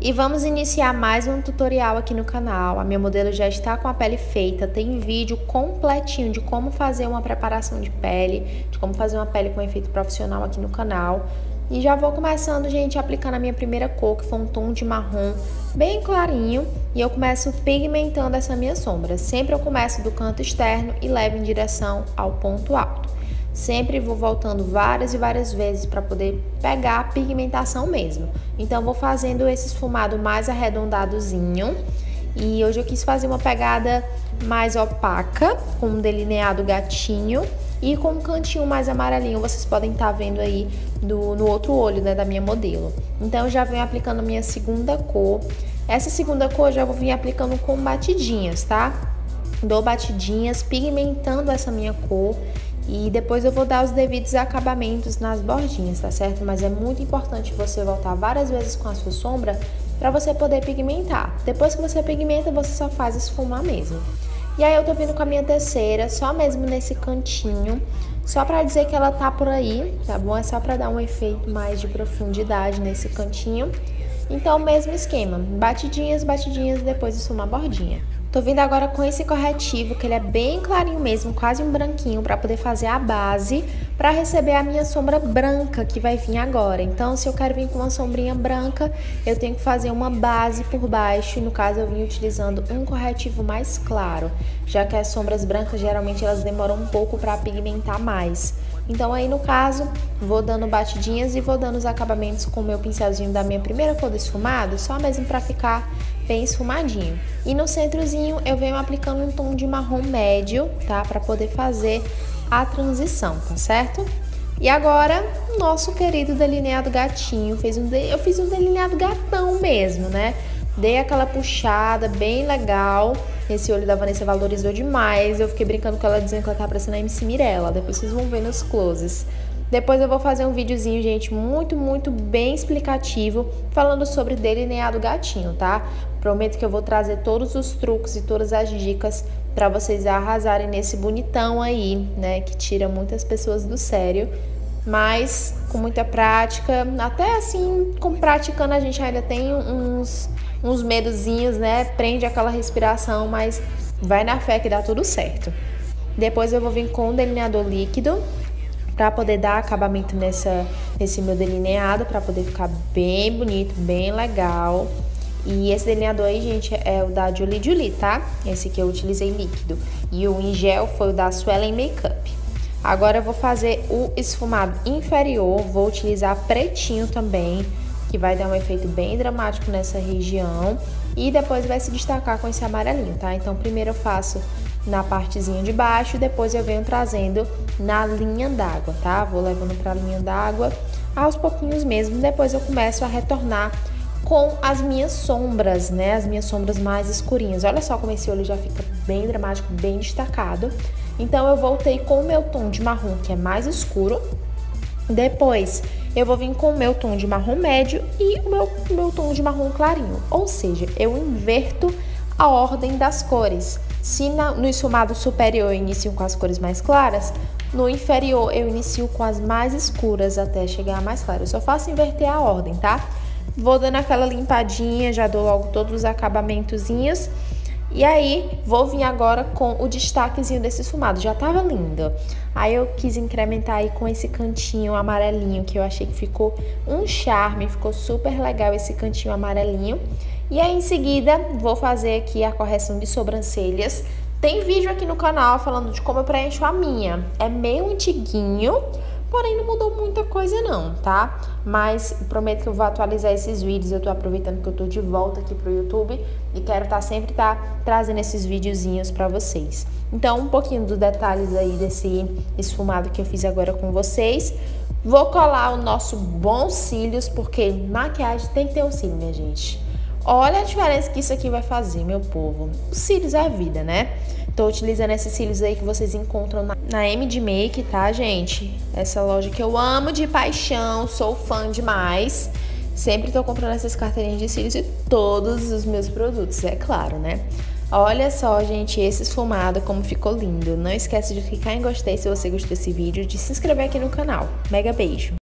E vamos iniciar mais um tutorial aqui no canal. A minha modelo já está com a pele feita, tem vídeo completinho de como fazer uma preparação de pele, de como fazer uma pele com efeito profissional aqui no canal. E já vou começando, gente, aplicando a minha primeira cor, que foi um tom de marrom bem clarinho. E eu começo pigmentando essa minha sombra. Sempre eu começo do canto externo e levo em direção ao ponto alto. Sempre vou voltando várias e várias vezes para poder pegar a pigmentação mesmo. Então, vou fazendo esse esfumado mais arredondadozinho. E hoje eu quis fazer uma pegada mais opaca, com um delineado gatinho e com um cantinho mais amarelinho. Vocês podem estar vendo aí no outro olho, né, da minha modelo. Então, eu já venho aplicando a minha segunda cor. Essa segunda cor eu já vou vir aplicando com batidinhas, tá? Dou batidinhas, pigmentando essa minha cor. E depois eu vou dar os devidos acabamentos nas bordinhas, tá certo? Mas é muito importante você voltar várias vezes com a sua sombra para você poder pigmentar. Depois que você pigmenta, você só faz esfumar mesmo. E aí eu tô vindo com a minha terceira, só mesmo nesse cantinho, só pra dizer que ela tá por aí, tá bom? É só pra dar um efeito mais de profundidade nesse cantinho. Então, mesmo esquema, batidinhas, batidinhas, depois esfumar a bordinha. Tô vindo agora com esse corretivo, que ele é bem clarinho mesmo, quase um branquinho, para poder fazer a base, para receber a minha sombra branca que vai vir agora. Então, se eu quero vir com uma sombrinha branca, eu tenho que fazer uma base por baixo, e no caso eu vim utilizando um corretivo mais claro, já que as sombras brancas geralmente elas demoram um pouco para pigmentar mais. Então aí no caso, vou dando batidinhas e vou dando os acabamentos com o meu pincelzinho da minha primeira cor do esfumado, só mesmo para ficar bem esfumadinho. E no centrozinho eu venho aplicando um tom de marrom médio, tá? Para poder fazer a transição, tá certo? E agora, nosso querido delineado gatinho, eu fiz um delineado gatão mesmo, né? Dei aquela puxada bem legal. Esse olho da Vanessa valorizou demais. Eu fiquei brincando com ela, dizendo que ela tá parecendo a MC Mirella. Depois vocês vão ver nos closes. Depois eu vou fazer um videozinho, gente, muito bem explicativo, falando sobre delineado gatinho, tá? Prometo que eu vou trazer todos os truques e todas as dicas pra vocês arrasarem nesse bonitão aí, né? Que tira muitas pessoas do sério. Mas com muita prática, até assim, praticando a gente ainda tem uns medozinhos, né? Prende aquela respiração, mas vai na fé que dá tudo certo. Depois eu vou vir com um delineador líquido para poder dar acabamento nesse meu delineado, para poder ficar bem bonito, bem legal. E esse delineador aí, gente, é o da Julie Julie, tá? Esse que eu utilizei líquido. E o em gel foi o da Swellen Makeup. Agora eu vou fazer o esfumado inferior, vou utilizar pretinho também, que vai dar um efeito bem dramático nessa região. E depois vai se destacar com esse amarelinho, tá? Então primeiro eu faço na partezinha de baixo, depois eu venho trazendo na linha d'água, tá? Vou levando pra linha d'água aos pouquinhos mesmo, depois eu começo a retornar com as minhas sombras, né? As minhas sombras mais escurinhas. Olha só como esse olho já fica bem dramático, bem destacado. Então eu voltei com o meu tom de marrom, que é mais escuro. Depois eu vou vir com o meu tom de marrom médio e o meu tom de marrom clarinho. Ou seja, eu inverto a ordem das cores. Se no esfumado superior eu inicio com as cores mais claras, no inferior eu inicio com as mais escuras até chegar a mais claras. Eu só faço inverter a ordem, tá? Vou dando aquela limpadinha, já dou logo todos os acabamentozinhos. E aí, vou vir agora com o destaquezinho desse esfumado. Já tava lindo. Aí eu quis incrementar aí com esse cantinho amarelinho, que eu achei que ficou um charme, ficou super legal esse cantinho amarelinho. E aí, em seguida, vou fazer aqui a correção de sobrancelhas. Tem vídeo aqui no canal falando de como eu preencho a minha. É meio antiguinho, porém não mudou muita coisa não, tá? Mas prometo que eu vou atualizar esses vídeos. Eu tô aproveitando que eu tô de volta aqui pro YouTube e quero sempre trazendo esses videozinhos pra vocês. Então, um pouquinho dos detalhes aí desse esfumado que eu fiz agora com vocês. Vou colar o nosso bons cílios, porque maquiagem tem que ter um cílio, minha gente. Olha a diferença que isso aqui vai fazer, meu povo. Os cílios é a vida, né? Tô utilizando esses cílios aí que vocês encontram na MD Make, tá, gente? Essa loja que eu amo de paixão, sou fã demais. Sempre tô comprando essas carteirinhas de cílios e todos os meus produtos, é claro, né? Olha só, gente, esse esfumado como ficou lindo. Não esquece de clicar em gostei se você gostou desse vídeo, de se inscrever aqui no canal. Mega beijo!